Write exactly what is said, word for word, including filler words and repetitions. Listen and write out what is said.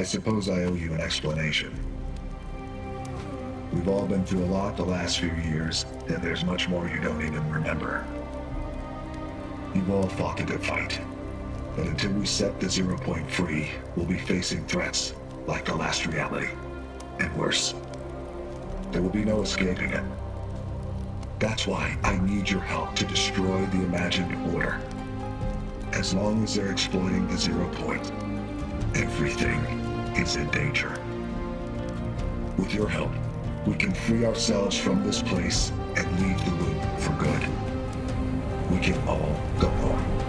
I suppose I owe you an explanation. We've all been through a lot the last few years, and there's much more you don't even remember. You've all fought the good fight. But until we set the Zero Point free, we'll be facing threats like the last reality, and worse. There will be no escaping it. That's why I need your help to destroy the imagined order. As long as they're exploiting the Zero Point, everything is in danger. With your help, we can free ourselves from this place and leave the loop for good. We can all go home.